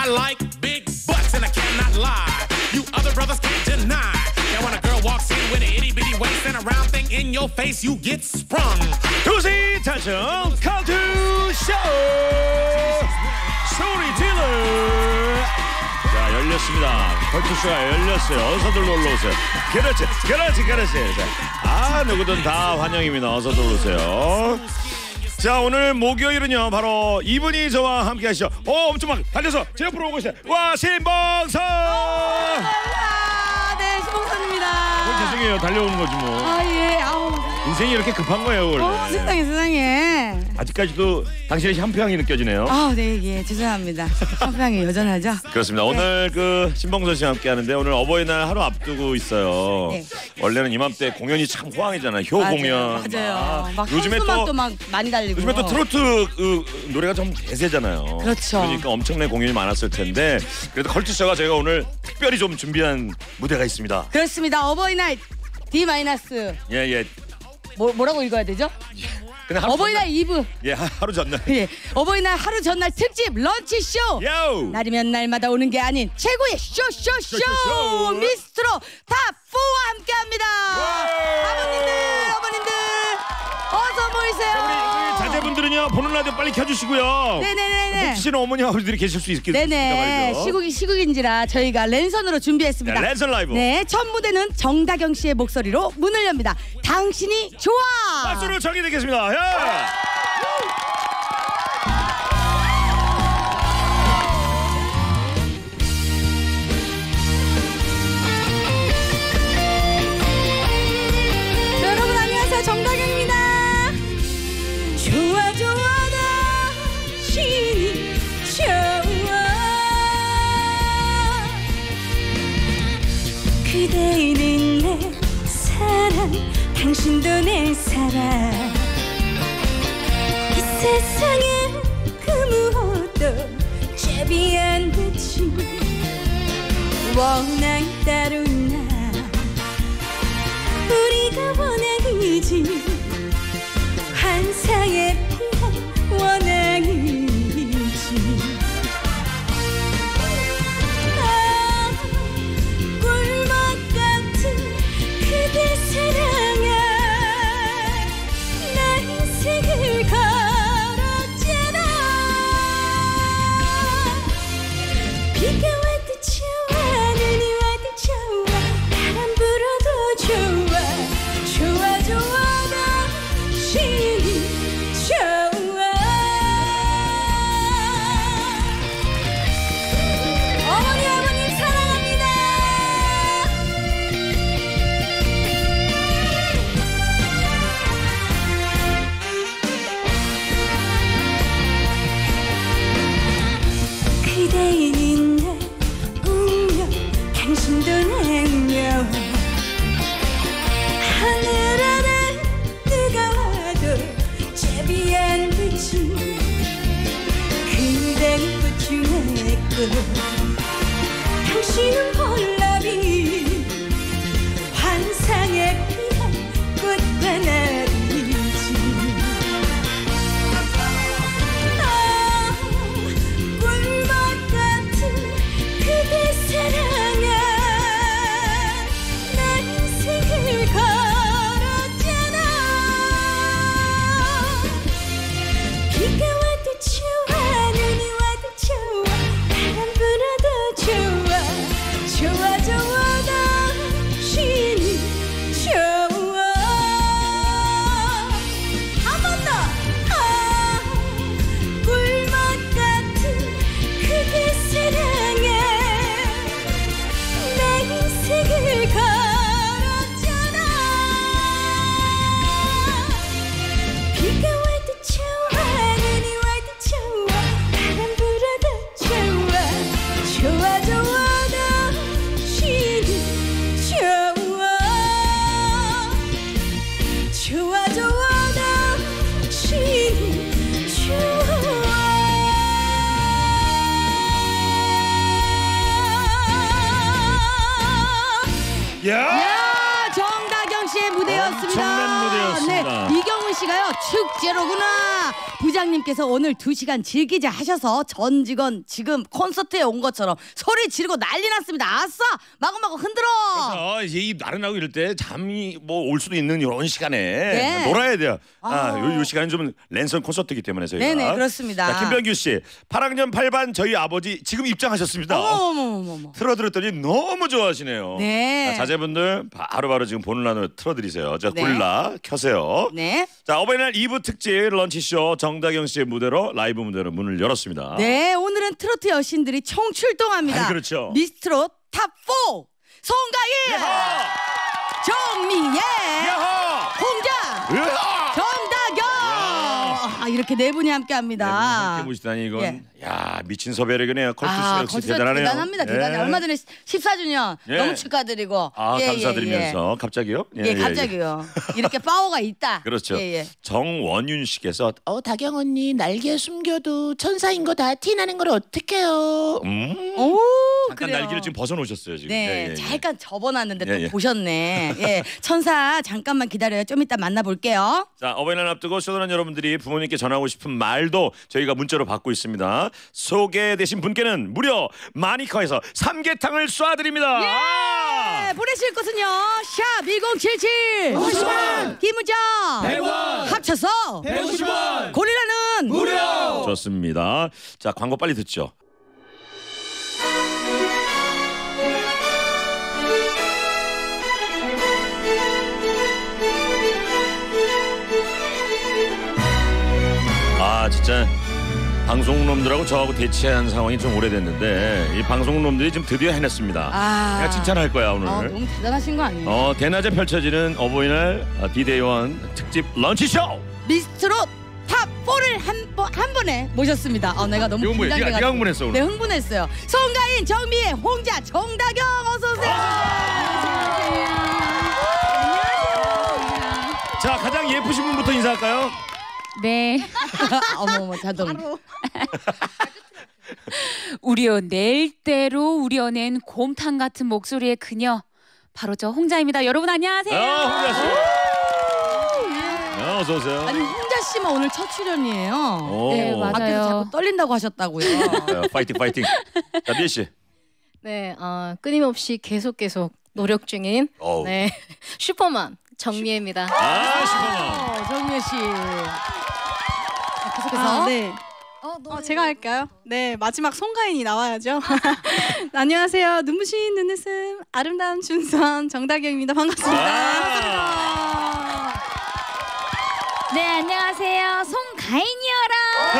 like big butts and I cannot lie. You other brothers can't deny. Now when a girl walks in with an itty bitty waist and a round thing in your face, you get sprung. 두시 탄성 카운트 쇼 소리 질러. 자, 열렸습니다. 컬투쇼가 열렸어요. 어서들 놀러오세요. 그렇지. 자, 누구든 다 환영입니다. 어서들 오세요. 자, 오늘 목요일은요 바로 이분이 저와 함께 하시죠. 엄청 막 달려서 제 옆으로 오고 있어요. 와, 신봉선. 네, 신봉선입니다. 죄송해요. 달려오는 거지 뭐. 예. 인생이 이렇게 급한 거예요 원래. 세상에. 아직까지도 당신의 샴푸향이 느껴지네요. 네, 예, 죄송합니다. 샴푸향이 여전하죠? 그렇습니다. 네. 오늘 그 신봉선 씨와 함께 하는데 오늘 어버이날 하루 앞두고 있어요. 네. 원래는 이맘때 공연이 참 호황이잖아요. 효 공연. 맞아요. 막 요즘에 또 막 많이 달리고. 요즘에 또 트로트 노래가 좀 대세잖아요. 그렇죠. 그러니까 엄청난 공연이 많았을 텐데 그래도 컬투쇼가 저희가 오늘 특별히 좀 준비한 무대가 있습니다. 그렇습니다. 어버이날 D-. 예. 뭐라고 읽어야 되죠? 그냥 어버이날 이브. 예, 하루 전날. 예, 어버이날 하루 전날 특집 런치쇼. 요! 날이면 날마다 오는 게 아닌 최고의 쇼. 미스트로 탑4와 함께합니다. 어머님들 어서 모이세요. 자, 우리 자제분들은요 보는 라디오 빨리 켜주시고요. 네네네. 혹시나 어머니 아버지들이 계실 수 있겠습니다. 네네. 시국인지라 저희가 랜선으로 준비했습니다. 네, 랜선 라이브. 네, 첫 무대는 정다경 씨의 목소리로 문을 엽니다. 당신이 좋아. 박수로 청해 드리겠습니다. 예. 여러분 안녕하세요. 정다경입니다. 좋아 당신이 좋아. 그대는 내 사랑 당신도 내 사랑. 이 세상에 그 무엇도 제비 안 되지. 원앙 따로 있나 우리가 원앙이지. 환상에 피한 원앙이지. 꿀맛 같은 그대 사랑아 나 인생을 걸었잖아. 비가 와도 좋아 눈이 와도 좋아 바람 불어도 좋아. 좋아 당신이 좋아. 어머니 아버님 사랑합니다. 그대는 내 운명 당신도 내 운명. 하늘 아래 누가 와도 제비 안 되지. 그댄 꽃 중에 꽃 당신은 폴라비. 환상에 피한 꽃하나이지. 꿀맛 같은 그대 사랑아 나 인생을 걸었잖아. 비가 와도 좋아 눈이 와도 좋아 바람 불어도 좋아. 좋아 당신이 좋아. 한 번 더. 꿀맛 같은 그대 사랑아 내 인생을 걸었잖아. 비가 와도 좋아 눈이 와도 좋아 바람 불어도 좋아. 좋아 당신이 좋아. 좋아 당신이 좋아. 야! 정다경 씨의 무대였습니다. 엄청난 무대였습니다. 네, 이경훈 씨가요 축제로구나. 부장님께서 오늘 2시간 즐기자 하셔서 전 직원 지금 콘서트에 온 것처럼 소리 지르고 난리 났습니다. 아싸 마구마구 흔들어. 그래서 이제 이 나른하고 이럴 때 잠이 뭐 올 수도 있는 이런 시간에 네. 놀아야 돼요. 요 시간은 좀 랜선 콘서트이기 때문에 저희가. 네네 그렇습니다. 자, 김병규 씨 8학년 8반 저희 아버지 지금 입장하셨습니다. 어머머머머. 틀어드렸더니 너무 좋아하시네요. 네. 자, 자제분들 바로바로 지금 보는 라디오 틀어드리세요. 자, 네. 골라 켜세요. 네. 자, 어버이날 2부 특집 런치쇼 정다경 씨의 무대로 라이브 무대로 문을 열었습니다. 네 오늘은 트로트 여신들이 총출동합니다. 아, 그렇죠. 미스트롯 탑 4 송가인 정미애 야하! 홍자 으아! 정다경 이렇게 네 분이 함께합니다. 함께 보시다니 이건 예. 야 미친 섭외력이네요. 컬투스 역시 거기서 대단하네요. 대단합니다. 대단해. 예. 얼마 전에 14주년 예. 너무 축하드리고. 예, 감사드리면서 갑자기요? 예, 갑자기요. 이렇게 파워가 있다. 그렇죠. 예, 예. 정원윤 씨께서 다경 언니 날개 숨겨도 천사인 거 다 티나는 걸 어떡해요? 오, 잠깐 그래요. 날개를 지금 벗어놓으셨어요 지금. 네, 예, 예, 예. 잠깐 접어놨는데 또 예, 예. 보셨네. 예, 천사 잠깐만 기다려요. 좀 이따 만나볼게요. 자, 어버이날 앞두고 쇼도난 여러분들이 부모님께 전하고 싶은 말도 저희가 문자로 받고 있습니다. 소개되신 분께는 무려 마니커에서 삼계탕을 쏴드립니다. 네, 보내실 곳은요. 샵 1077 50원 김우정 100원 합쳐서 150원 고릴라는 무료. 좋습니다. 자, 광고 빨리 듣죠. 진짜 방송놈들하고 저하고 대치한 상황이 좀 오래됐는데 이 방송놈들이 지금 드디어 해냈습니다. 내가 칭찬할 거야 오늘. 너무 대단하신 거 아니에요? 대낮에 펼쳐지는 어버이날 디데이원 특집 런치쇼 미스트롯 탑 4를 한 번에 모셨습니다. 내가 너무 이건 뭐야? 긴장돼가지고. 네가 흥분했어 오늘. 네, 흥분했어요. 송가인, 정미애, 홍자, 정다경 어서 오세요. 자, 가장 예쁘신 분부터 인사할까요? 네. 어머머 자동. 우려낼 대로 우려낸 곰탕 같은 목소리의 그녀 바로 저 홍자입니다. 여러분 안녕하세요. 홍자 씨. 어서 오세요. 아니 홍자 씨만 오늘 첫 출연이에요. 네, 맞아요. 밖에서 자꾸 떨린다고 하셨다고요. 파이팅 파이팅. 자, 미애 씨. 네, 끊임없이 계속 노력 중인 어우. 네 슈퍼맘 정미애입니다. 슈퍼만. 정미애 씨. 계속해서. 네. 제가 할까요? 네, 마지막 송가인이 나와야죠. 안녕하세요. 눈부신 눈웃음 아름다운 준선 정다경입니다. 반갑습니다. 네 안녕하세요. 송가인이어라.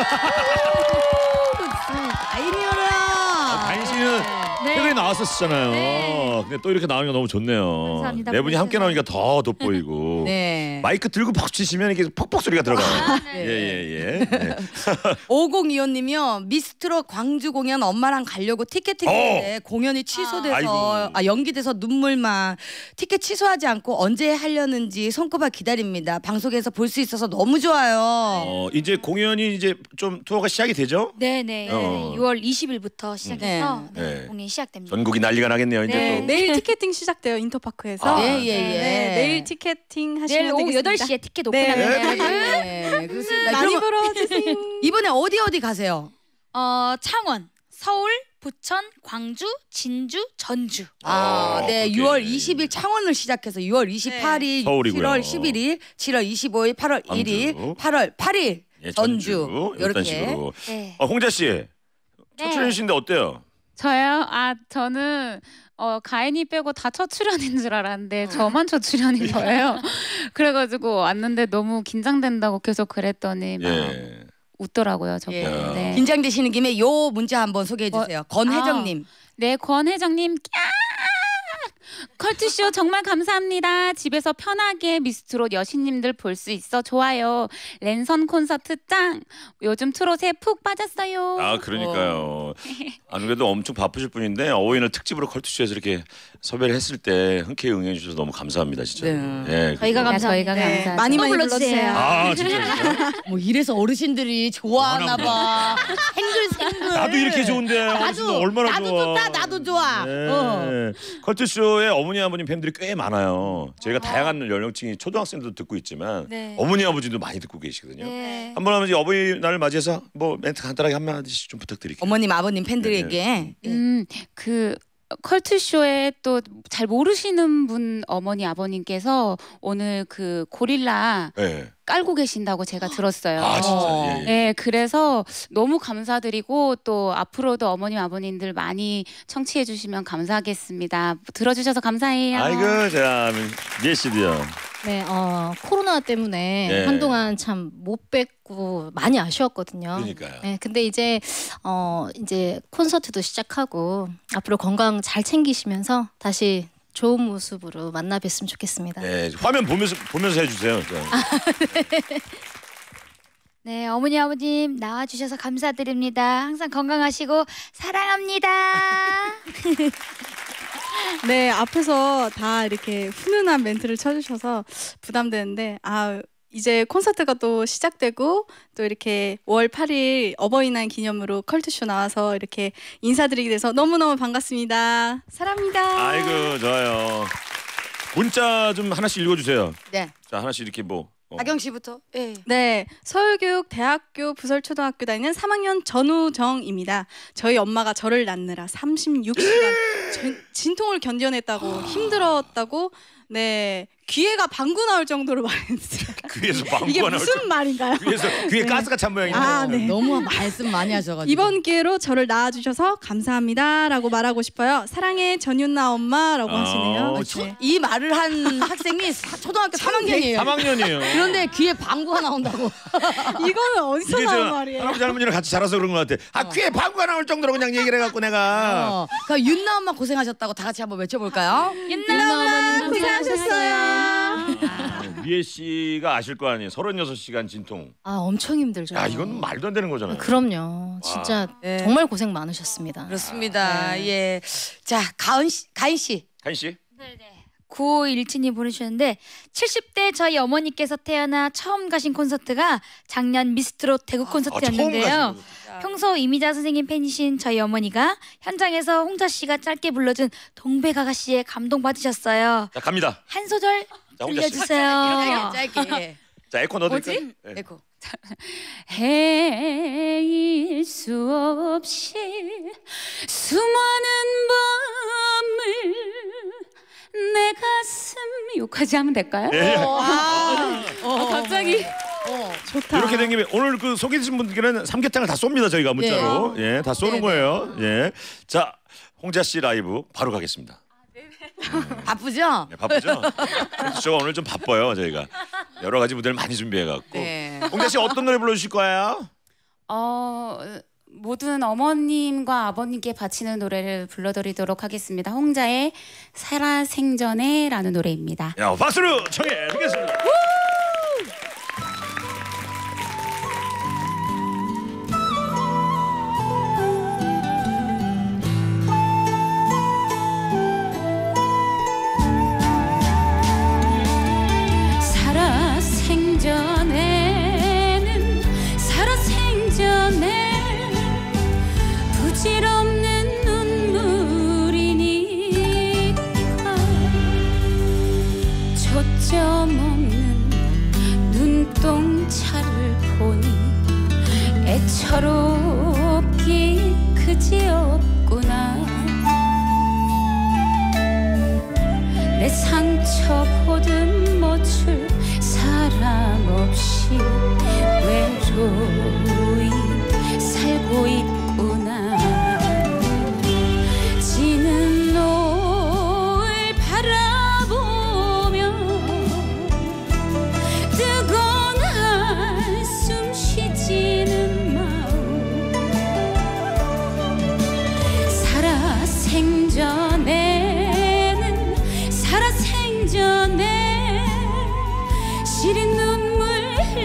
아이리어라. 가인 씨는 네. TV에 나왔었잖아요. 네. 근데 또 이렇게 나오니까 너무 좋네요. 감사합니다. 네 분이 함께 나오니까 더 돋보이고. 네. 마이크 들고 팍 치시면 이게 퍽퍽 소리가 들어가요. 네. 예예예. 네. 5025님이요. 미스트롯 광주 공연 엄마랑 가려고 티켓팅했는데 공연이 취소돼서 아이고. 연기돼서 눈물만. 티켓 취소하지 않고 언제 하려는지 손꼽아 기다립니다. 방송에서 볼 수 있어서 너무 좋아요. 이제 공연이 이제 좀 투어가 시작이 되죠? 네네. 6월 20일부터 시작해서 네. 네. 공연이 시작됩니다. 전국이 난리가 나겠네요. 이제 네. 또. 내일 티켓팅 시작돼요. 인터파크에서. 예, 예, 예. 네, 내일 티켓팅 하시면 내일 오후 되겠습니다. 8시에 티켓 네. 오픈합니다. 네, 그렇습니다. 많이 그러면 보러 주세요. 이번에 어디 가세요? 창원, 서울, 부천, 광주, 진주, 전주. 네, 오케이. 6월 20일 창원을 시작해서 6월 28일, 서울이고요. 7월 11일, 7월 25일, 8월 광주. 1일, 8월 8일 예, 전주 이런 이렇게. 식으로. 네. 홍자 씨, 첫 출연이신데 어때요? 저요? 저는 가인이 빼고 다 첫 출연인 줄 알았는데 저만 첫 출연인 거예요. 그래가지고 왔는데 너무 긴장된다고 계속 그랬더니 막 예. 웃더라고요. 저거. 예. 네. 긴장되시는 김에 요 문자 한번 소개해 주세요. 권혜정님. 네, 권혜정님. 컬투쇼 정말 감사합니다. 집에서 편하게 미스트롯 여신님들 볼 수 있어 좋아요. 랜선 콘서트 짱. 요즘 트롯에 푹 빠졌어요. 그러니까요. 안 그래도 엄청 바쁘실 분인데 어버이날 특집으로 컬투쇼에서 이렇게 섭외를 했을 때 흔쾌히 응해 주셔서 너무 감사합니다, 진짜. 네. 예, 저희가 그래서- 감사합니다. 저희가 감사하죠. 많이 또 많이 불러주세요. 불러주세요. 진짜. 뭐 이래서 어르신들이 좋아하나 봐. 생글생글. 나도 이렇게 좋은데 어르신들 얼마나 나도 좋아. 좋다. 나도 좋아. 네. 컬투쇼에 라디오에 어머니 아버님 팬들이 꽤 많아요. 저희가 다양한 연령층이 초등학생도 듣고 있지만 네. 어머니 아버지도 많이 듣고 계시거든요. 네. 한번 하면 어버이날을 맞이해서 뭐 멘트 간단하게 한마디씩 좀 부탁드릴게요. 어머님 아버님 팬들에게 그 컬투쇼에 또 잘 모르시는 분 어머니 아버님께서 오늘 그 고릴라 네. 깔고 계신다고 제가 들었어요. 아 진짜. 예, 예. 네, 그래서 너무 감사드리고 또 앞으로도 어머님 아버님들 많이 청취해 주시면 감사하겠습니다. 들어주셔서 감사해요. 아이고 자 미애 씨도요. 네, 코로나 때문에 네. 한동안 참 못 뵙고 많이 아쉬웠거든요. 그러니까요. 네, 근데 이제 콘서트도 시작하고 앞으로 건강 잘 챙기시면서 다시 좋은 모습으로 만나 뵀으면 좋겠습니다. 네, 화면 보면서 해주세요. 네, 어머니 아버님 나와주셔서 감사드립니다. 항상 건강하시고 사랑합니다. 네, 앞에서 다 이렇게 훈훈한 멘트를 쳐주셔서 부담되는데 이제 콘서트가 또 시작되고 또 이렇게 5월 8일 어버이날 기념으로 컬투쇼 나와서 이렇게 인사드리게 돼서 너무너무 반갑습니다. 사랑합니다. 아이고 좋아요. 문자 좀 하나씩 읽어주세요. 네. 자 하나씩 이렇게 뭐. 하경 씨부터. 네. 네, 서울교육대학교 부설초등학교 다니는 3학년 전우정입니다. 저희 엄마가 저를 낳느라 36시간 진통을 견뎌냈다고 힘들었다고 네 귀에가 방구 나올 정도로 말했어요. 귀에서 방구가 이게 나올 무슨 말인가요? 귀에 가스가 찬 모양이네요. 네. 너무 말씀 많이 하셔가지고. 이번 기회로 저를 낳아주셔서 감사합니다라고 말하고 싶어요. 사랑해 전윤나 엄마라고 하시네요. 네. 이 말을 한 학생이 초등학교 3학년이에요. 3학년이에요. 그런데 귀에 방구가 나온다고. 이거는 어디서 이게 나온 저 말이에요? 할아버지 할머니랑 같이 자라서 그런 것 같아. 귀에 방구가 나올 정도로 그냥 얘기를 해갖고 내가. 그러니까 윤나 엄마 고생하셨다고 다 같이 한번 외쳐볼까요? 윤나 엄마 고생하셨어요. 미애 씨가 아실 거 아니에요. 36시간 진통. 엄청 힘들죠. 야 이건 말도 안 되는 거잖아요. 그럼요. 진짜 네. 정말 고생 많으셨습니다. 그렇습니다. 예. 자 가인 씨. 가인 씨. 9517님 보내주셨는데 70대 저희 어머니께서 태어나 처음 가신 콘서트가 작년 미스트롯 대구 콘서트였는데요. 평소 이미자 선생님 팬이신 저희 어머니가 현장에서 홍자 씨가 짧게 불러준 동백아가씨에 감동받으셨어요. 자 갑니다. 한 소절 자, 홍자 씨. 들려주세요. 짧게. 자 에코 넣어드릴까요? 뭐지? 네. 에코. 헤일 수 없이 수많은 밤을 내 가슴 욕하지 하면 될까요? 예. 갑자기 좋다. 이렇게 된 김에 오늘 그 소개해주신 분들께는 삼계탕을 다 쏩니다 저희가 문자로. 예, 다 쏘는 거예요. 예. 자 홍자 씨 라이브 바로 가겠습니다. 바쁘죠? 네, 바쁘죠? 저 오늘 좀 바빠요 저희가 여러 가지 무대를 많이 준비해갖고. 네. 홍자 씨 어떤 노래 불러주실 거예요? 모든 어머님과 아버님께 바치는 노래를 불러드리도록 하겠습니다. 홍자의 살아생전에라는 노래입니다. 야 박수로 청해 드리겠습니다. 부질없는 눈물이니까 초점 없는 눈동자를 보니 애처롭기 그지없구나. 내 상처 보듬 못줄 사람 없이 외로이 살고 있구나. 지는 노을 바라보며 뜨거운 한숨 쉬지는 마음. 살아생전에 시린 눈물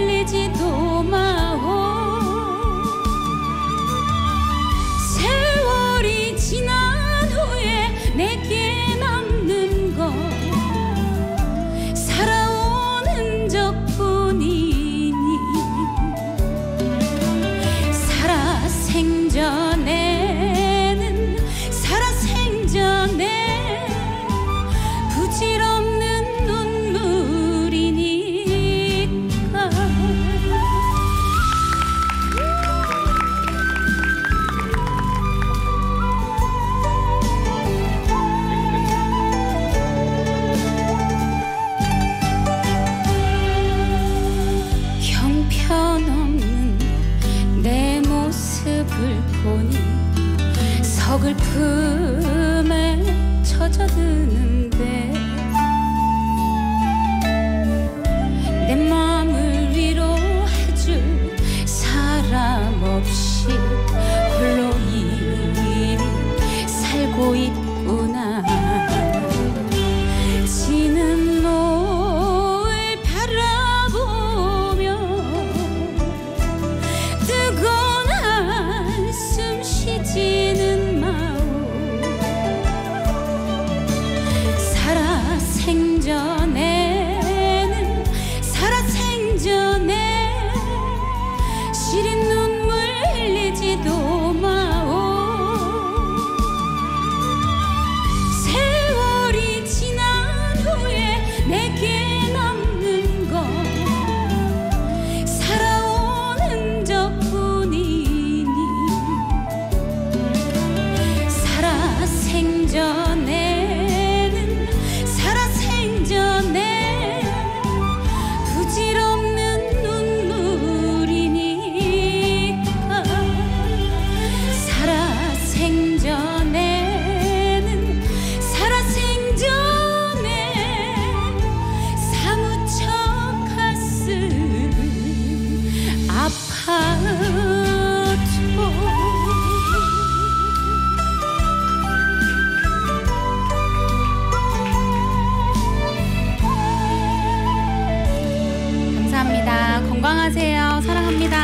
감사합니다. 건강하세요. 사랑합니다.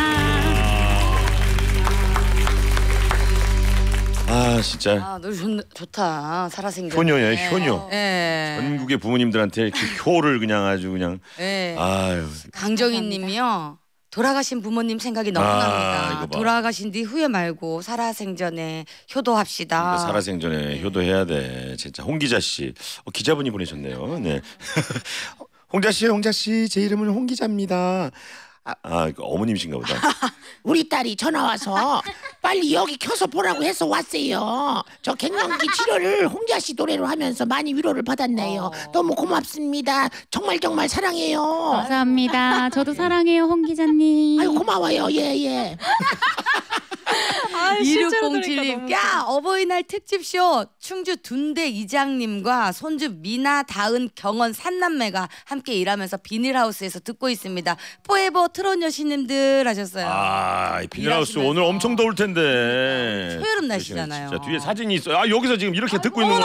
아 진짜 아, 노래 좋다. 살아생전. 효녀예요, 효녀. 예. 전국의 부모님들한테 이렇게 효를 그냥 아주 그냥 예. 아유. 강정희님이요. 돌아가신 부모님 생각이 너무 아, 납니다. 이거 봐. 돌아가신 뒤 후회 말고 살아생전에 효도합시다. 그러니까 살아생전에 효도해야 돼. 진짜 홍기자 씨. 기자분이 보내셨네요. 네. 홍자 씨, 제 이름은 홍기자입니다. 이거 어머님이신가 보다. 우리 딸이 전화 와서 빨리 여기 켜서 보라고 해서 왔어요. 저 갱년기 치료를 홍자 씨 노래로 하면서 많이 위로를 받았네요. 너무 고맙습니다. 정말 사랑해요. 감사합니다. 저도 사랑해요, 홍 기자님. 아유 고마워요. 예. 2607님, 야 어버이날 특집쇼 충주 둔대 이장님과 손주 미나, 다은, 경원 삼남매가 함께 일하면서 비닐하우스에서 듣고 있습니다. 포에버 트롯 여신님들 하셨어요. 이 비닐하우스 일하시면서. 오늘 엄청 더울 텐데. 초여름 날씨잖아요. 진짜 뒤에 사진이 있어요. 여기서 지금 이렇게 듣고 있는 거.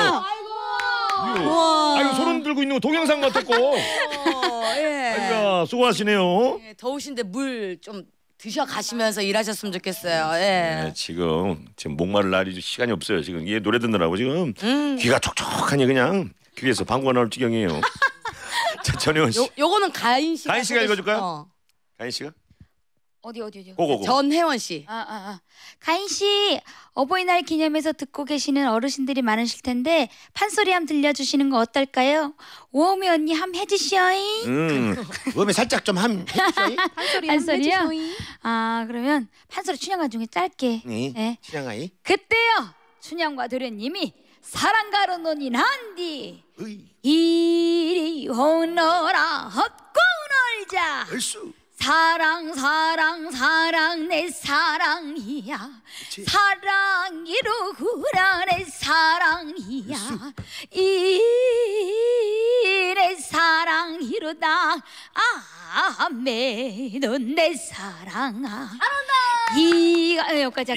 이거 손흔 들고 있는 거 동영상 같았고. 예. 수고하시네요. 예, 더우신데 물 좀 드셔 가시면서 일하셨으면 좋겠어요. 예. 네, 지금 목마를 날이 시간이 없어요. 지금 얘 노래 듣느라고 지금 귀가 촉촉하니 그냥 귀에서 방구가 나올 지경이에요. 자, 전혜원 씨. 요거는 가인 씨가. 가인 씨가 읽어줄까요? 가인 씨가? 어디. 고고고. 전혜원 씨. 가인 씨, 어버이날 기념해서 듣고 계시는 어르신들이 많으실 텐데 판소리 함 들려주시는 거 어떨까요? 오어미 언니 함 해주시오잉. 몸에 살짝 좀 해주세요. 판소리요? 그러면 판소리 춘향가 중에 짧게. 네. 춘향아이. 그때요, 춘향과 도련님이 사랑가로 논인 한디 이리 오너라 헛고 놀자. 얼쑤. 사랑 내 사랑이야. 사랑이로구나 내 사랑이야. 이내 사랑이로다 매는 내 사랑아. 여기까지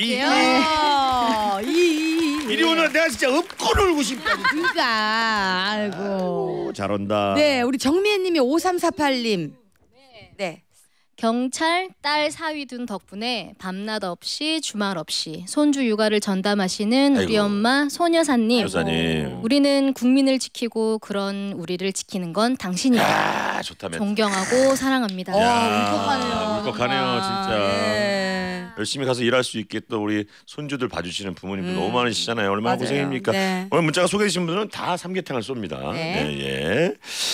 할게요. 이리 오늘 내가 진짜 업고 놀고 싶다. 그러니까 아이고. 잘한다. 네, 우리 정미애님이 5348님. 네. 경찰 딸 사위 둔 덕분에 밤낮 없이 주말 없이 손주 육아를 전담하시는 우리 아이고. 엄마 소녀사님. 여사님. 우리는 국민을 지키고 그런 우리를 지키는 건 당신이다. 좋다면. 존경하고 사랑합니다. 울컥하네요. 울컥하네요, 진짜. 네. 열심히 가서 일할 수 있게 또 우리 손주들 봐주시는 부모님들 너무 많으시잖아요. 얼마나 맞아요. 고생입니까? 네. 오늘 문자가 소개되신 분들은 다 삼계탕을 쏩니다. 네. 네, 예.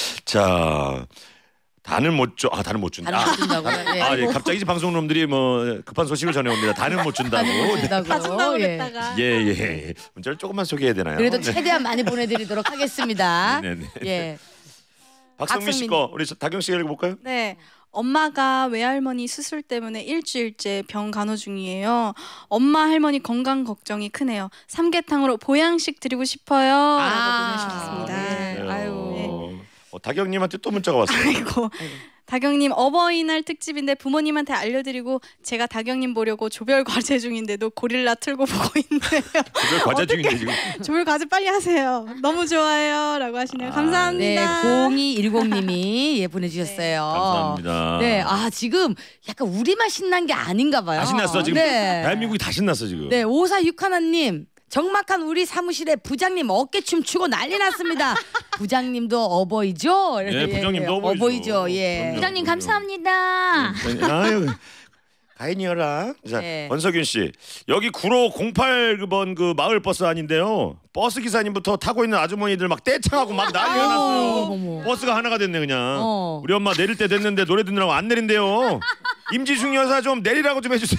자, 다는 못 줘. 다는 못 준다. 다는 못 준다고요? 네. 예. 갑자기 이제 방송놈들이 뭐 급한 소식을 전해옵니다. 다는 못 준다고. 다 준다고 그랬다가. 예. 문자를 조금만 소개해야 되나요? 그래도 네. 최대한 많이 보내드리도록 하겠습니다. 네네. 예. 박성민 씨 거 우리 다경 씨가 읽어볼까요? 네. 엄마가 외할머니 수술 때문에 일주일째 병 간호 중이에요. 엄마 할머니 건강 걱정이 크네요. 삼계탕으로 보양식 드리고 싶어요. 라고 보내주셨습니다. 네. 아유. 다경님한테 또 문자가 왔어요. 아이고. 다경님 어버이날 특집인데 부모님한테 알려드리고 제가 다경님 보려고 조별 과제 중인데도 고릴라 틀고 보고 있네요. 조별 과제 중인데 지금. 조별 과제 빨리 하세요. 너무 좋아요. 라고 하시네요. 네, 감사합니다. 0210님이 예 보내주셨어요. 감사합니다. 네, 지금 약간 우리만 신난 게 아닌가 봐요. 다 신났어 지금. 네. 대한민국이 다 신났어 지금. 네, 5461님. 적막한 우리 사무실에 부장님 어깨춤 추고 난리 났습니다. 부장님도 어버이죠? 네, 부장님도 어버이죠. 예. 그럼요. 부장님 감사합니다. 아유. 가인이어라. 자, 네. 권석윤 씨. 여기 구로 08번 그 마을 버스 아닌데요. 버스 기사님부터 타고 있는 아주머니들 막 떼창하고 막 난리가 났어요. 어머. 버스가 하나가 됐네 그냥. 어. 우리 엄마 내릴 때 됐는데 노래 듣느라고 안 내린대요. 임지숙 여사 좀 내리라고 좀 해주세요.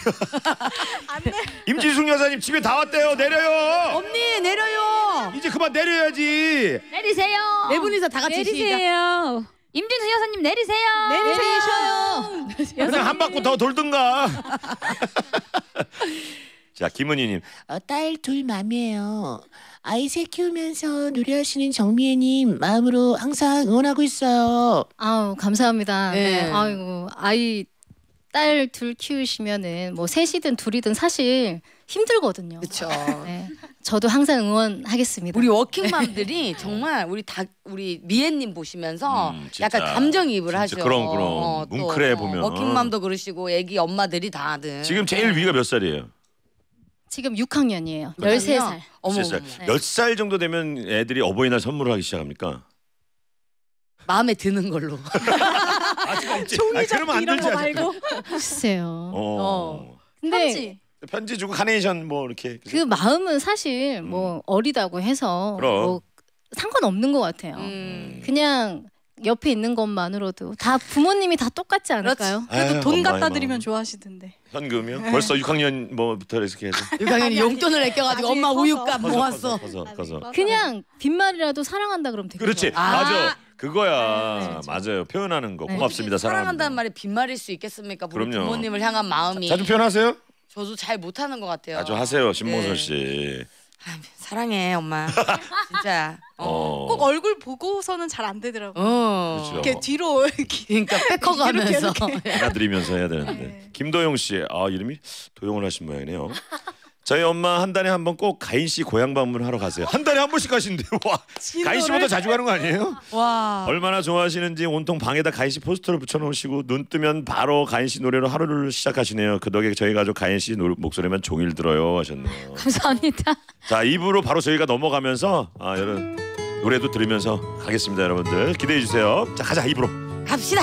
임지숙 여사님 집에 다 왔대요. 내려요. 언니 내려요. 이제 그만 내려야지. 내리세요. 네 분이서 다 같이 시작. 내리세요. 임준수 여사님 내리세요. 그냥 한 바퀴 더 돌든가. 자, 김은희님. 딸 둘 맘이에요. 아이 새 키우면서 노래하시는 정미애님 마음으로 항상 응원하고 있어요. 아우 감사합니다. 네. 아이고 아이 딸 둘 키우시면은 뭐 셋이든 둘이든 사실 힘들거든요. 그렇죠. 네. 저도 항상 응원하겠습니다. 우리 워킹맘들이 정말 우리 미애님 보시면서 진짜. 약간 감정이입을 진짜 하죠. 그럼 또, 뭉클해 보면. 워킹맘도 그러시고 애기 엄마들이 다들. 지금 제일 위가 몇 살이에요? 지금 6학년이에요. 13살. 어머. 13살. 네. 몇 살 정도 되면 애들이 어버이날 선물을 하기 시작합니까? 마음에 드는 걸로. 종이 그러면 안 이런 되지. 거 말고 글쎄요. 근데 편지 주고 카네이션 뭐 이렇게. 그 마음은 사실 뭐 어리다고 해서 그럼. 뭐 상관없는 것 같아요. 그냥 옆에 있는 것만으로도 다 부모님이 다 똑같지 않을까요? 그래도 돈 엄마의 갖다 마음. 드리면 좋아하시던데. 현금이요? 벌써 6학년 뭐부터 이렇게 해서. 6학년이 용돈을 아껴가지고 아직 엄마 커서. 우유값 모았어. 커서. 그냥 빈말이라도 사랑한다 그러면 되겠죠. 그렇지. 맞아. 그거야. 네, 맞아요. 표현하는 거 고맙습니다. 사랑한다는 말이 빈말일 수 있겠습니까? 우리 그럼요. 부모님을 향한 마음이. 자주 표현하세요? 저도 잘 못하는 것 같아요. 자주 하세요, 신모선 네. 씨. 아, 사랑해 엄마. 진짜. 꼭 얼굴 보고서는 잘 안 되더라고요. 그렇죠. 이렇게 뒤로 이렇게 그러니까 백허가면서. 안아드리면서 해야 되는데. 네. 김도영 씨, 이름이 도영을 하신 모양이네요. 저희 엄마 한 달에 한 번 꼭 가인 씨 고향 방문하러 가세요. 한 달에 한 번씩 가신대요. 와, 가인 씨보다 자주 가는 거 아니에요? 와. 얼마나 좋아하시는지 온통 방에다 가인 씨 포스터를 붙여놓으시고 눈 뜨면 바로 가인 씨 노래로 하루를 시작하시네요. 그 덕에 저희 가족 가인 씨 목소리만 종일 들어요 하셨네요. 감사합니다. 자, 2부로 바로 저희가 넘어가면서 여러분 노래도 들으면서 가겠습니다. 여러분들 기대해 주세요. 자, 가자 2부로. 갑시다.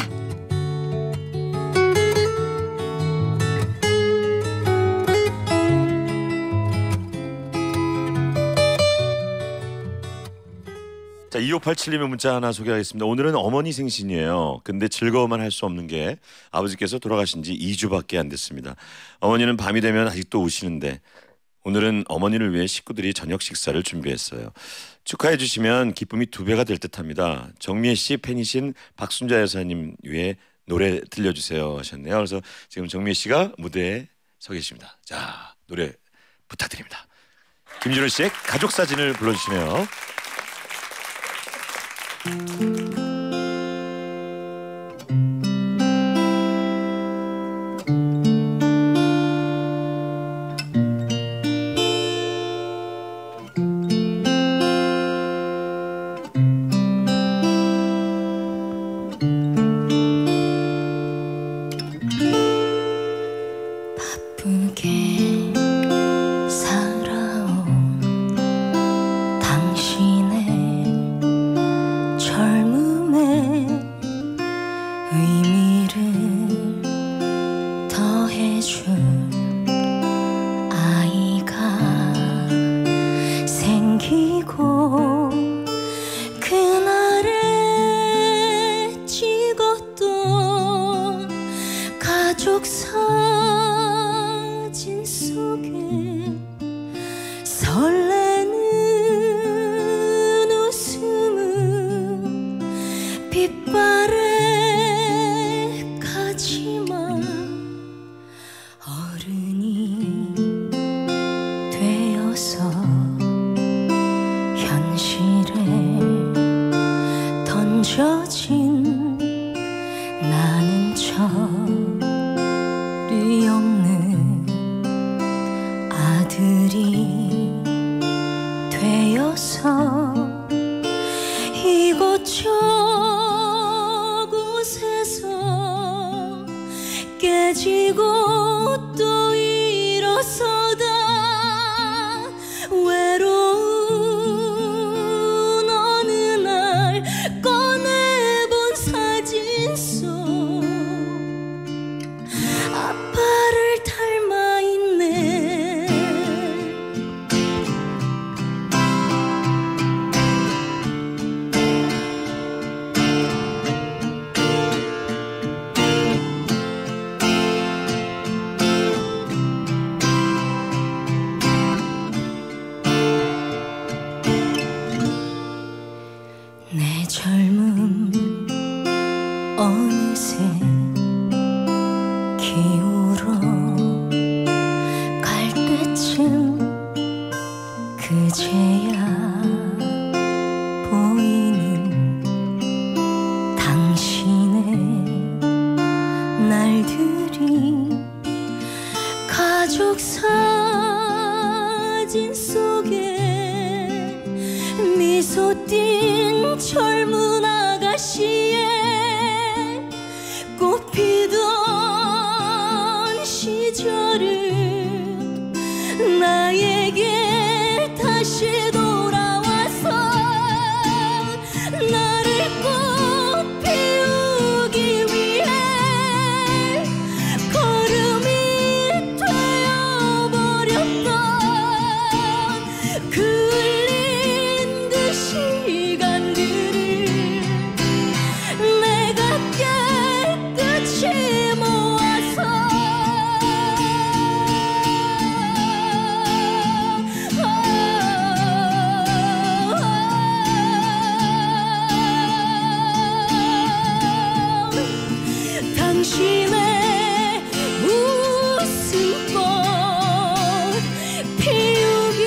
자, 2587님의 문자 하나 소개하겠습니다. 오늘은 어머니 생신이에요. 근데 즐거움만 할 수 없는 게 아버지께서 돌아가신 지 2주밖에 안 됐습니다. 어머니는 밤이 되면 아직도 우시는데 오늘은 어머니를 위해 식구들이 저녁 식사를 준비했어요. 축하해 주시면 기쁨이 2배가 될 듯합니다. 정미애 씨 팬이신 박순자 여사님 위해 노래 들려주세요 하셨네요. 그래서 지금 정미애 씨가 무대에 서 계십니다. 자, 노래 부탁드립니다. 김준호 씨의 가족 사진을 불러주시네요. 바쁘게 살아온 당신의 젊음의 의미를 더해준 아이가 생기고 그날에 찍었던 가족 사진 속에 설레는 웃음은 빛바래 가지만 어른이 되어서 현실에 던져진 나는 철이 없는 아들이 되어서 이곳저곳에서 깨지고 또 일어서다 외로운 어느 날 꺼내본 사진 속 아빠를 닮아 있네. 내 젊음 어느새 기울어 갈 때쯤 그제야 보이는 당신의 날들이 우리 가족 사진 속에 미소 띈 젊은 아가씨의 꽃피던 시절을 나에게 다시 돌아와서 나를 꼭 피우기 위해 걸음이 되어버렸던 그 흘린 그 시간들을 내가 깨끗이 모아서 당신의 웃음꽃 피우기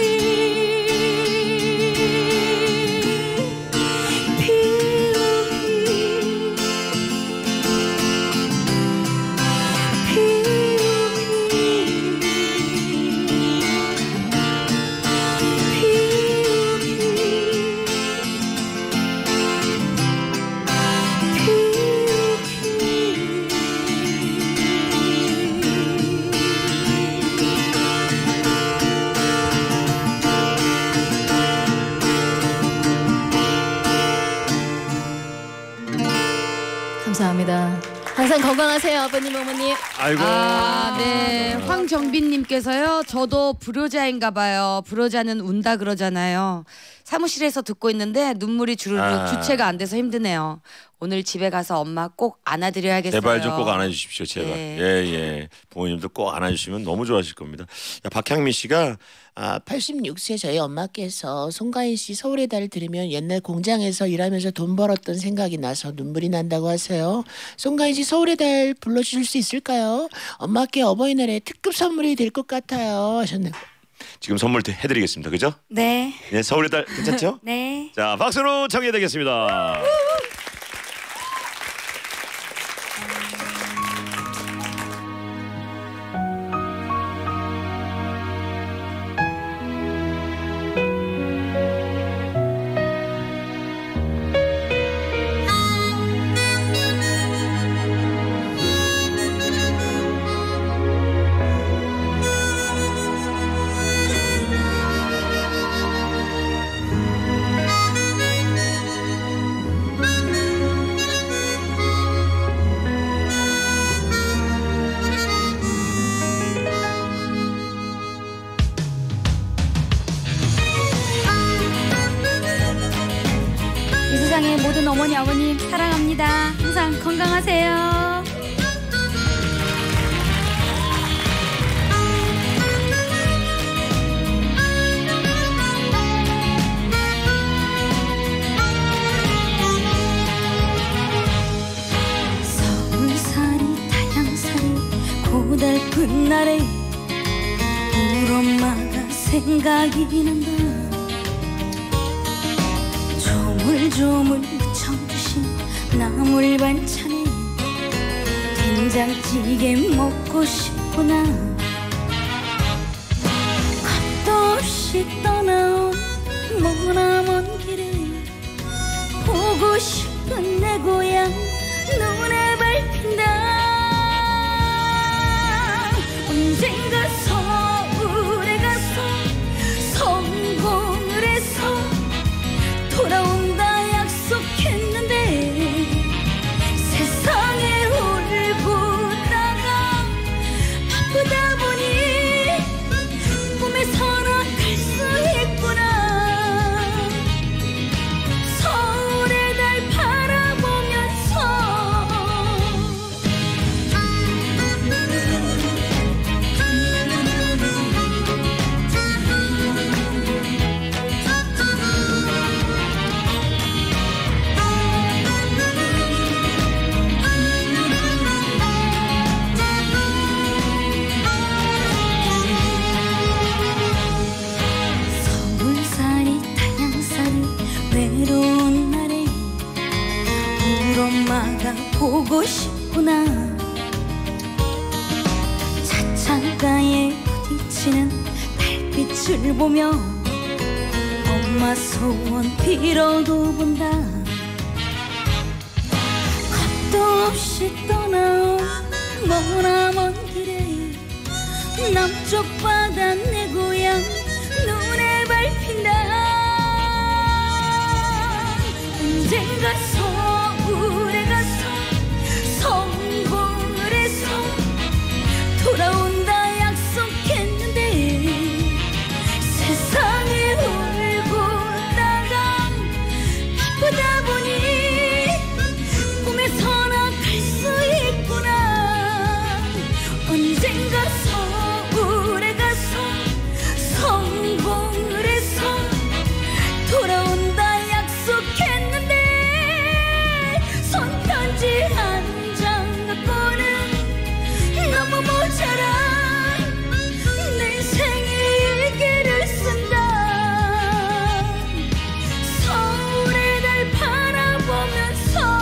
감사합니다. 항상 건강하세요, 아버님, 어머님. 아이고. 네. 황정빈님께서요. 저도 불효자인가 봐요. 불효자는 운다 그러잖아요. 사무실에서 듣고 있는데 눈물이 주르륵 주체가 안 돼서 힘드네요. 오늘 집에 가서 엄마 꼭 안아드려야겠어요. 제발 좀 꼭 안아주십시오, 제발. 네. 예. 부모님들 꼭 안아주시면 너무 좋아하실 겁니다. 야, 박향미 씨가 86세 저희 엄마께서 송가인 씨 서울의 달 들으면 옛날 공장에서 일하면서 돈 벌었던 생각이 나서 눈물이 난다고 하세요. 송가인 씨 서울의 달 불러주실 수 있을까요? 엄마께 어버이날에 특급 선물이 될 것 같아요 하셨네요. 지금 선물 해드리겠습니다. 그죠? 네. 예, 서울의 달 괜찮죠? 네. 자, 박수로 청해 되겠습니다. 이 세상의 모든 어머니 아버님 사랑합니다. 항상 건강하세요. 서울살이 타양살이 고달픈 날에 우리 엄마가 생각이 난다. 조물조물 무쳐주신 나물 반찬에 된장찌개 먹고 싶구나. 겁도 없이 떠나온 머나먼 길에 보고 싶은 내 고향 눈에 밟힌다. 언젠가 서울에 가서 성공을 해서 돌아온다 약속했는데 세상에 울고다가 바쁘다 보니 꿈에서나 갈 수 있구나. 서울의 달 바라보면서 서울살이 타양살이 외로운 날에 우리 엄마가 보고 싶구나. 바다에 부딪히는 달빛을 보며 엄마 소원 빌어도 본다. 겁도 없이 떠나온 머나먼 길에 남쪽 바다 내 고향 눈에 밟힌다. 언젠가 서울에 가서 성공을 해서 돌아온다 약속했는데 세상에 울고 웃다가 바쁘다 보니 꿈에서나 갈 수 있구나. 언젠가 서울에 가서 성공을 해서 돌아온다 약속했는데 손편지 한 장 갖고는 너무 모자란 내 생의 일기를 쓴다. 서울의 달 바라보면서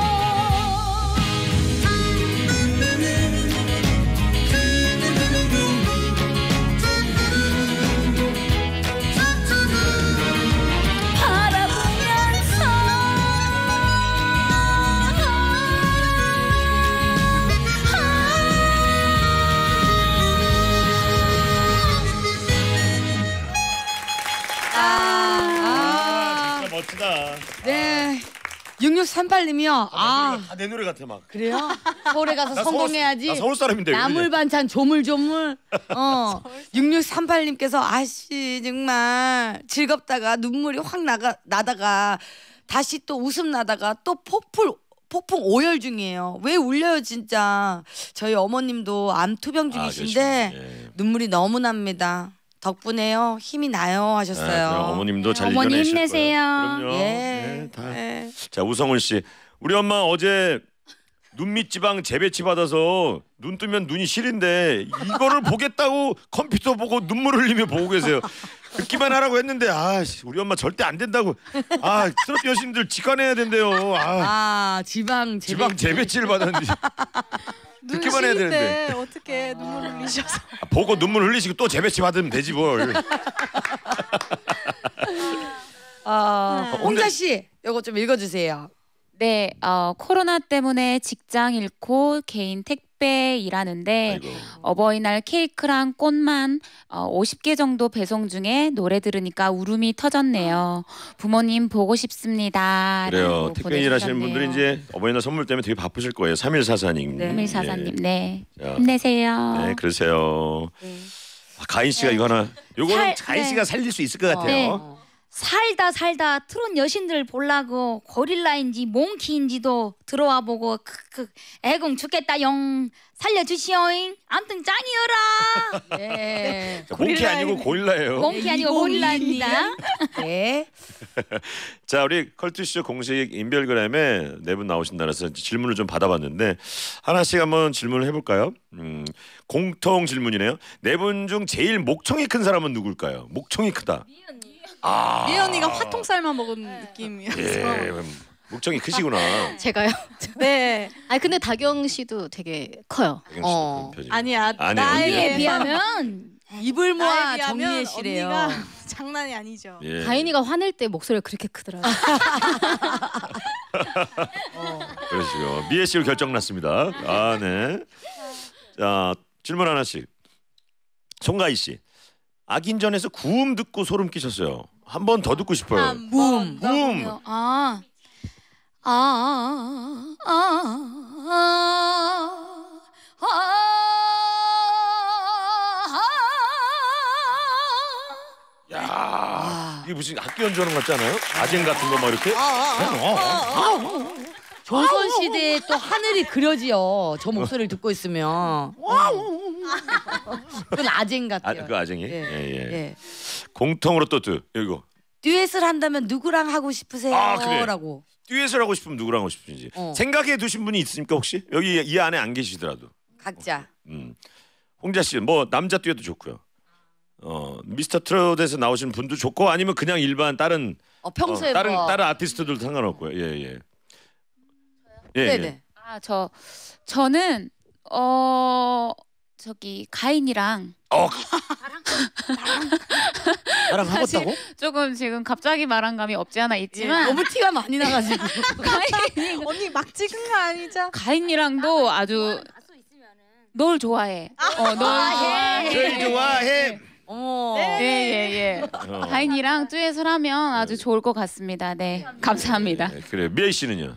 진짜 멋지다. 네. 6638님이요. 아, 다 내 노래 같아 막. 그래요? 서울에 가서 나 성공해야지. 나 서울 사람인데. 왜 나물 그러냐. 반찬 조물조물. 6638님께서 아씨 정말 즐겁다가 눈물이 확 나다가 다시 또 웃음 나다가 또 폭풍 오열 중이에요. 왜 울려요 진짜. 저희 어머님도 암 투병 중이신데 그렇죠. 눈물이 너무 납니다. 덕분에요 힘이 나요 하셨어요. 그럼 어머님도 잘 어머니 이겨내실 힘내세요. 거예요. 그럼요. 예. 네, 다. 네. 자, 우성훈 씨. 우리 엄마 어제 눈밑지방 재배치 받아서 눈 뜨면 눈이 시린데 이거를 보겠다고 컴퓨터 보고 눈물 흘리며 보고 계세요. 듣기만 하라고 했는데 우리 엄마 절대 안 된다고. 트로트 여신들 직관해야 된대요. 지방 재배치를 받았는데 듣기만 해야 되는데. 어떻게 눈물 흘리셔서. 보고 눈물 흘리시고 또 재배치 받으면 되지 뭘. 홍자 씨, 이거 좀 읽어주세요. 네, 코로나 때문에 직장 잃고 개인 택배 일하는데 아이고. 어버이날 케이크랑 꽃만 50개 정도 배송 중에 노래 들으니까 울음이 터졌네요. 부모님 보고 싶습니다. 그래요. 택배 일하시는 분들이 이제 어버이날 선물 때문에 되게 바쁘실 거예요. 3144님. 네. 3144님, 네. 자, 힘내세요. 네, 그러세요. 가인 씨가 이거 하나. 요거는 가인 씨가 살릴 수 있을 것 같아요. 네. 살다 트롯 여신들 보려고 고릴라인지 몽키인지도 들어와 보고 크크 애공 죽겠다 영 살려주시오잉. 암튼 짱이여라. 네. 몽키 아니고 고릴라예요. 몽키 아니고 고릴라입니다. 네. 자, 우리 컬투쇼 공식 인별그램에 네 분 나오신다라서 질문을 좀 받아봤는데 하나씩 한번 질문을 해볼까요? 공통 질문이네요. 네 분 중 제일 목청이 큰 사람은 누굴까요? 목청이 크다. 예언이가 화통살만 먹은 느낌이어서. 예, 목청이 크시구나. 제가요? 네. 근데 다경 씨도 되게 커요. 아니야. 아니, 나에 비하면 입을 모아 나에 비하면 정리해 씨래요. 언니가 장난이 아니죠. 예. 가인이가 화낼 때 목소리가 그렇게 크더라고요. 그러시고 미애 씨로 결정났습니다. 네. 자, 질문 하나씩. 송가희 씨. 악인전에서 구음 듣고 소름 끼쳤어요. 한 번 더 듣고 싶어요. 구음. 야, 이게 무슨 학교 연주하는 것 같지 않아요? 아쟁 같은 거 막 이렇게. 조선 시대에 또 하늘이 그려지요. 저 목소리를 듣고 있으면. 그건 아쟁 같아요. 그 아쟁이. 예. 예. 공통으로 또 이거. 듀엣을 한다면 누구랑 하고 싶으세요? 그래. 라고. 듀엣을 하고 싶으면 누구랑 하고 싶은지 생각해 두신 분이 있습니까 혹시? 여기 이 안에 안 계시더라도. 각자. 홍자 씨, 뭐 남자 듀엣도 좋고요. 미스터 트롯에서 나오신 분도 좋고 아니면 그냥 일반 다른 평소에 다른 뭐. 다른 아티스트들도 상관없고요. 예. 네네. 저는 저기 가인이랑 나랑 하겠다고? 조금 지금 갑자기 말한 감이 없지 않아 있지만 너무 티가 많이 나가지고. 언니 막 찍은 거 아니죠? 가인이랑도 아주 널 좋아해. 널 좋아해. 예예예. 가인이랑 듀엣을 하면 아주 좋을 것 같습니다. 네, 감사합니다. 네, 그래 미애 씨는요?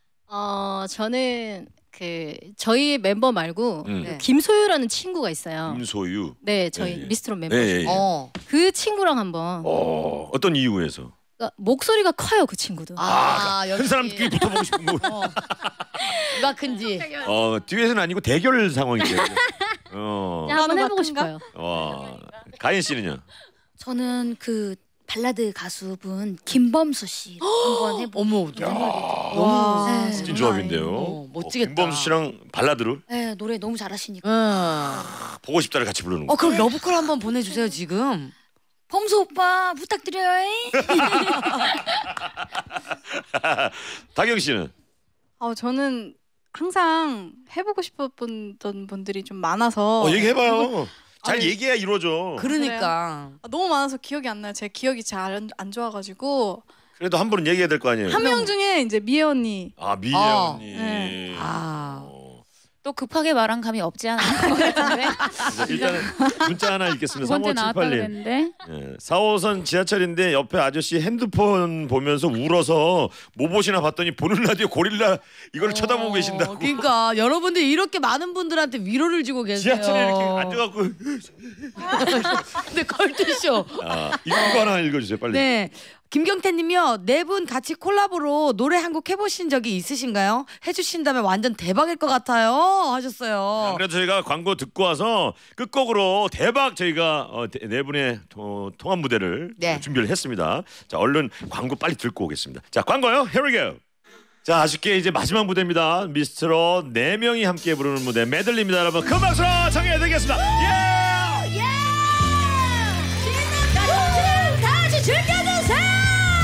저는 그 저희 멤버 말고 그 김소유라는 친구가 있어요. 김소유. 네, 저희 예, 예. 미스트롯 멤버. 예, 예. 그 친구랑 한번. 어떤 이유에서? 그러니까 목소리가 커요, 그 친구도. 큰 사람끼리 붙어보고 싶은 거. 누가 큰지. 듀엣은 아니고 대결 상황이죠. 한번 해보고 싶어요. 가인 씨는요? 저는 그 발라드 가수분 김범수 씨 한번 해보고. 어머, 너무 멋진 조합인데요. 멋지겠다. 김범수 씨랑 발라드를? 네, 노래 너무 잘하시니까. 보고 싶다를 같이 부르는 거. 그럼 러브콜 한번 보내주세요 지금. 범수 오빠 부탁드려요. 다경 씨는? 저는 항상 해보고 싶었던 분들이 좀 많아서. 얘기해봐요. 잘 얘기해야 이루어져. 그러니까. 너무 많아서 기억이 안 나요. 제 기억이 잘 안 좋아가지고. 그래도 한 분은 얘기해야 될 거 아니에요. 한 명 중에 이제 미애 언니. 미애 언니. 네. 또 급하게 말한 감이 없지 않아 것 같은데. 일단은 문자 하나 읽겠습니다. 두 번째 나왔다 3578님. 그랬는데. 4호선 지하철인데 옆에 아저씨 핸드폰 보면서 울어서 뭐 보시나 봤더니 보는 라디오 고릴라 이걸 쳐다보고 계신다고. 그러니까 여러분들 이렇게 많은 분들한테 위로를 주고 계세요. 지하철에 이렇게 앉아갖고. 근데 걸투쇼. 이거 하나 읽어주세요 빨리. 네. 김경태님이요. 네 분 같이 콜라보로 노래 한 곡 해보신 적이 있으신가요? 해주신다면 완전 대박일 것 같아요 하셨어요. 그래서 저희가 광고 듣고 와서 끝곡으로 대박 저희가 네 분의 통합 무대를 준비를 했습니다. 자 얼른 광고 빨리 듣고 오겠습니다. 자 광고요. Here we go. 자 아쉽게 이제 마지막 무대입니다. 미스트롯 4명이 함께 부르는 무대 메들리입니다. 여러분 큰 박수로 청해드리겠습니다. 예! 같이 즐겨주세요.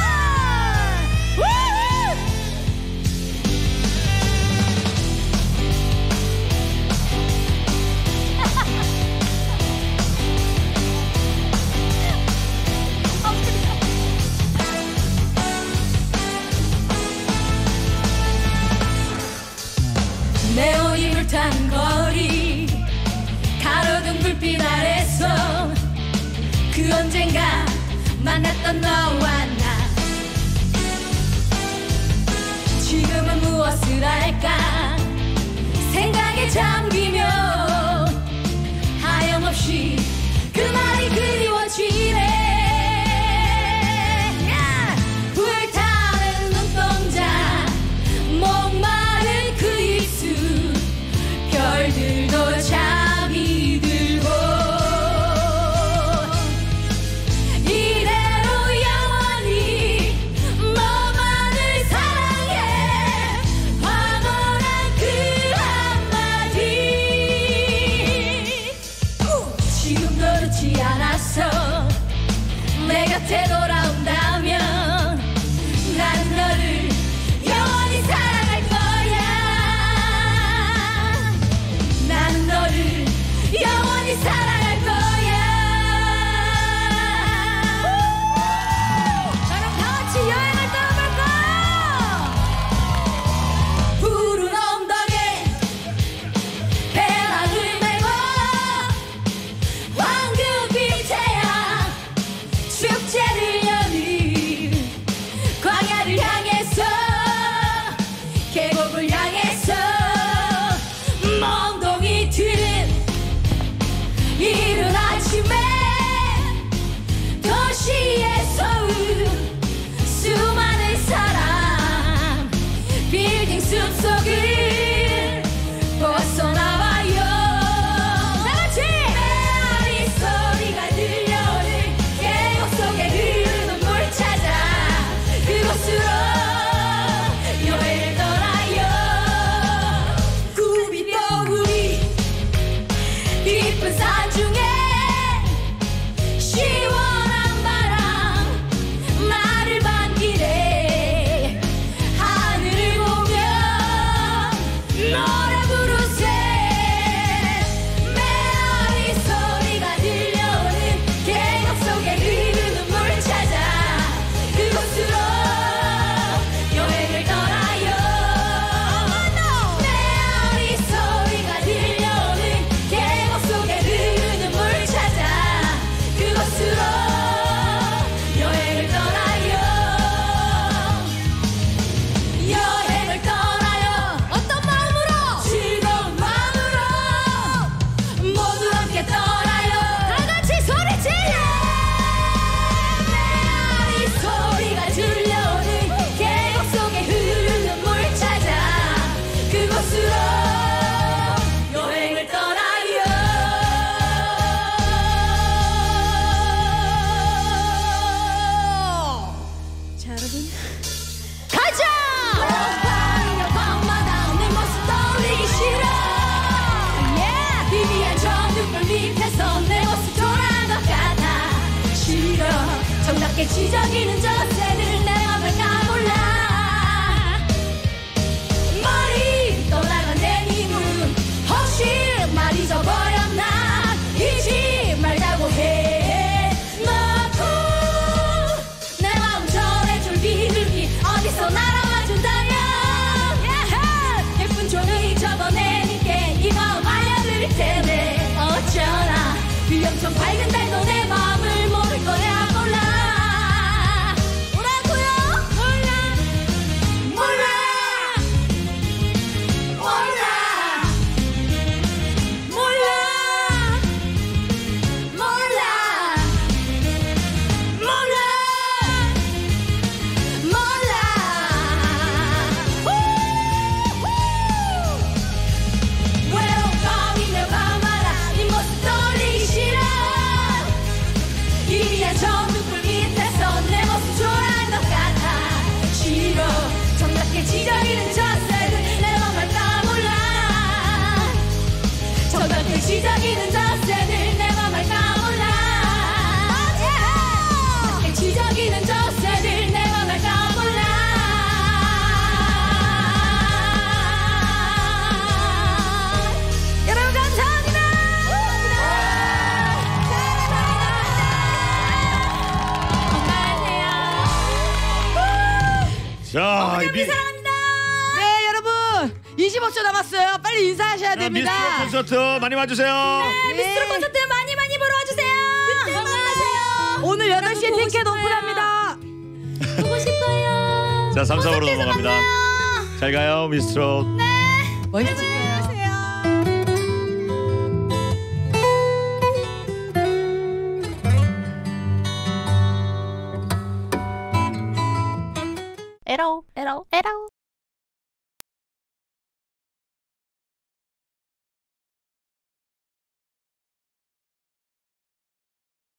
네온이 불탄 거리 가로등 불빛 아래서 그 언젠가 만났던 너와 나 지금은 무엇을 할까 생각에 잠기며 하염없이 그 말이 그리워지네. 불타는 눈동자 목마른 그 입술 별들도 잠이 들고 이대로 영원히 너만을 사랑해 황홀한 그 한마디 정답게 지저귀는 저 새들 내 맘을 까몰라 머리 떠나간 내 님은 혹시 말 잊어버렸나 잊지 말자고 해놓고 내 마음 전해줄 비둘기 어디서 날아와 준다면 예쁜 종이 접어내니께 이 마음 알려드릴 테네 어쩌나 그 엄청 밝은 달도 내 마음을 모를 거야 몰라 뭐라고요? 몰라 몰라 몰라 몰라 몰라 몰라 외로운 밤이며 밤마다 네 모습 떠올리기 싫어 이리야 저 눈불 밑에서 내 모습 초라한 것 같아 싫어 정답게 지저귀는 저 새들 내 맘을 까몰라 정답게 지저귀는 저 새들 내 맘을 까몰라 정답게 지저귀는 저 새들 내 맘을 까몰라 여러분 감사합니다. 자, 네 여러분 25초 남았어요. 빨리 인사하셔야 됩니다. 미스터 콘서트 많이 와주세요. 미스트롯 콘서트 많이 많이 보러 와주세요. 건강하세요. 오늘 8시에 티켓 오픈합니다. 보고 싶어요. 자, 3, 4부로 넘어갑니다. 잘 가요, 미스트롯. 멋있지?